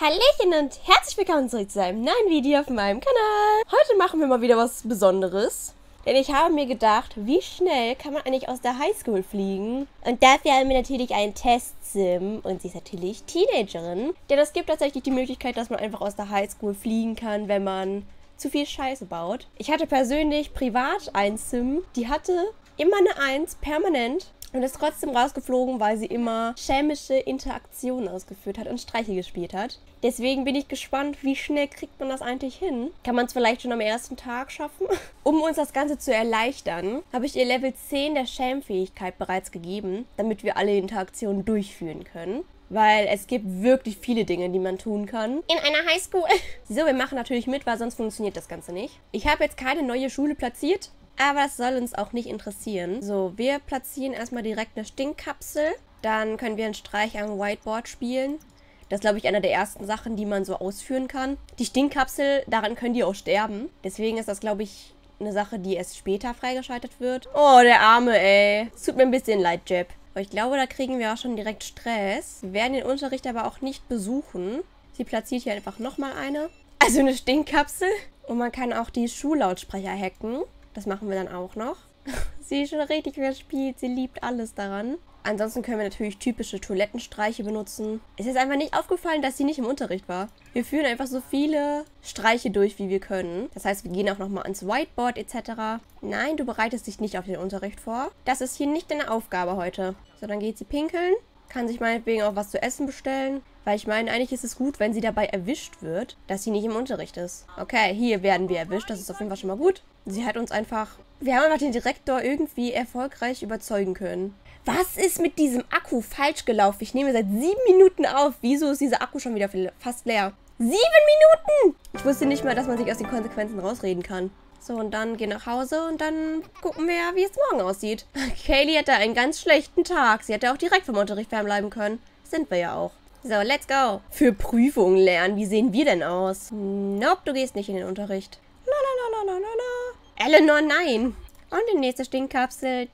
Hallöchen und herzlich willkommen zurück zu einem neuen Video auf meinem Kanal. Heute machen wir mal wieder was Besonderes. Denn ich habe mir gedacht, wie schnell kann man eigentlich aus der Highschool fliegen? Und dafür haben wir natürlich einen Test-Sim. Und sie ist natürlich Teenagerin. Denn es gibt tatsächlich die Möglichkeit, dass man einfach aus der Highschool fliegen kann, wenn man zu viel Scheiße baut. Ich hatte persönlich privat einen Sim, die hatte immer eine 1 permanent. Und ist trotzdem rausgeflogen, weil sie immer schelmische Interaktionen ausgeführt hat und Streiche gespielt hat. Deswegen bin ich gespannt, wie schnell kriegt man das eigentlich hin? Kann man es vielleicht schon am ersten Tag schaffen? Um uns das Ganze zu erleichtern, habe ich ihr Level 10 der Schelmfähigkeit bereits gegeben, damit wir alle Interaktionen durchführen können. Weil es gibt wirklich viele Dinge, die man tun kann. In einer Highschool. So, wir machen natürlich mit, weil sonst funktioniert das Ganze nicht. Ich habe jetzt keine neue Schule platziert. Aber das soll uns auch nicht interessieren. So, wir platzieren erstmal direkt eine Stinkkapsel. Dann können wir einen Streich am Whiteboard spielen. Das ist, glaube ich, eine der ersten Sachen, die man so ausführen kann. Die Stinkkapsel, daran können die auch sterben. Deswegen ist das, glaube ich, eine Sache, die erst später freigeschaltet wird. Oh, der Arme, ey. Es tut mir ein bisschen leid, Jeb. Aber ich glaube, da kriegen wir auch schon direkt Stress. Wir werden den Unterricht aber auch nicht besuchen. Sie platziert hier einfach nochmal eine. Also eine Stinkkapsel. Und man kann auch die Schullautsprecher hacken. Das machen wir dann auch noch. Sie ist schon richtig verspielt. Sie liebt alles daran. Ansonsten können wir natürlich typische Toilettenstreiche benutzen. Es ist einfach nicht aufgefallen, dass sie nicht im Unterricht war. Wir führen einfach so viele Streiche durch, wie wir können. Das heißt, wir gehen auch nochmal ans Whiteboard etc. Nein, du bereitest dich nicht auf den Unterricht vor. Das ist hier nicht deine Aufgabe heute. So, dann geht sie pinkeln. Kann sich meinetwegen auch was zu essen bestellen. Weil ich meine, eigentlich ist es gut, wenn sie dabei erwischt wird, dass sie nicht im Unterricht ist. Okay, hier werden wir erwischt. Das ist auf jeden Fall schon mal gut. Sie hat uns einfach... Wir haben einfach den Direktor irgendwie erfolgreich überzeugen können. Was ist mit diesem Akku falsch gelaufen? Ich nehme seit 7 Minuten auf. Wieso ist dieser Akku schon wieder fast leer? 7 Minuten! Ich wusste nicht mal, dass man sich aus den Konsequenzen rausreden kann. So, und dann gehen nach Hause und dann gucken wir, wie es morgen aussieht. Kaylee hatte einen ganz schlechten Tag. Sie hätte auch direkt vom Unterricht fernbleiben können. Sind wir ja auch. So, let's go. Für Prüfungen lernen. Wie sehen wir denn aus? Nope, du gehst nicht in den Unterricht. Eleanor, nein. Und die nächste Stinkkapsel.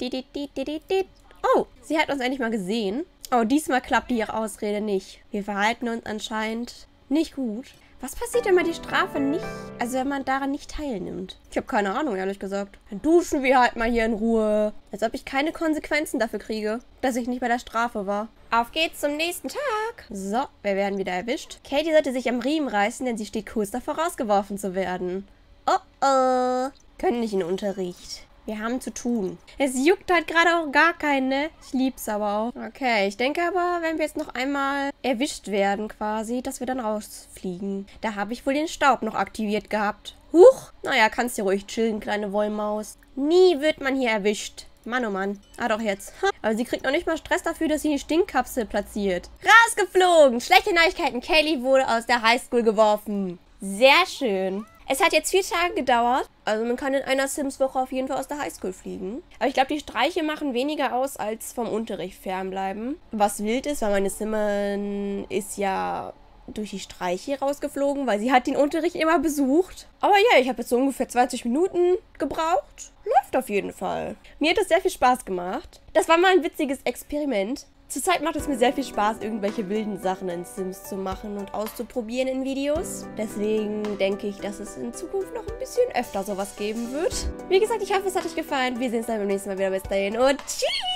Oh, sie hat uns endlich mal gesehen. Oh, diesmal klappt ihre Ausrede nicht. Wir verhalten uns anscheinend nicht gut. Was passiert, wenn man die Strafe nicht, also wenn man daran nicht teilnimmt? Ich habe keine Ahnung, ehrlich gesagt. Dann duschen wir halt mal hier in Ruhe. Als ob ich keine Konsequenzen dafür kriege, dass ich nicht bei der Strafe war. Auf geht's zum nächsten Tag. So, wir werden wieder erwischt. Katie sollte sich am Riemen reißen, denn sie steht kurz davor, rausgeworfen zu werden. Oh, oh. Können nicht in den Unterricht. Wir haben zu tun. Es juckt halt gerade auch gar keinen, ne? Ich lieb's aber auch. Okay, ich denke aber, wenn wir jetzt noch einmal erwischt werden quasi, dass wir dann rausfliegen. Da habe ich wohl den Staub noch aktiviert gehabt. Huch! Naja, kannst du ruhig chillen, kleine Wollmaus. Nie wird man hier erwischt. Mann, oh Mann. Ah, doch jetzt. Aber sie kriegt noch nicht mal Stress dafür, dass sie die Stinkkapsel platziert. Rausgeflogen! Schlechte Neuigkeiten. Kaylee wurde aus der Highschool geworfen. Sehr schön. Es hat jetzt 4 Tage gedauert. Also man kann in einer Sims-Woche auf jeden Fall aus der Highschool fliegen. Aber ich glaube, die Streiche machen weniger aus, als vom Unterricht fernbleiben. Was wild ist, weil meine Simmerin ist ja durch die Streiche rausgeflogen, weil sie hat den Unterricht immer besucht. Aber ja, ich habe jetzt so ungefähr 20 Minuten gebraucht. Läuft auf jeden Fall. Mir hat es sehr viel Spaß gemacht. Das war mal ein witziges Experiment. Zurzeit macht es mir sehr viel Spaß, irgendwelche wilden Sachen in Sims zu machen und auszuprobieren in Videos. Deswegen denke ich, dass es in Zukunft noch ein bisschen öfter sowas geben wird. Wie gesagt, ich hoffe, es hat euch gefallen. Wir sehen uns dann beim nächsten Mal wieder. Bis dahin und tschüss!